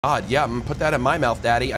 God, yeah, I'm gonna put that in my mouth, Daddy.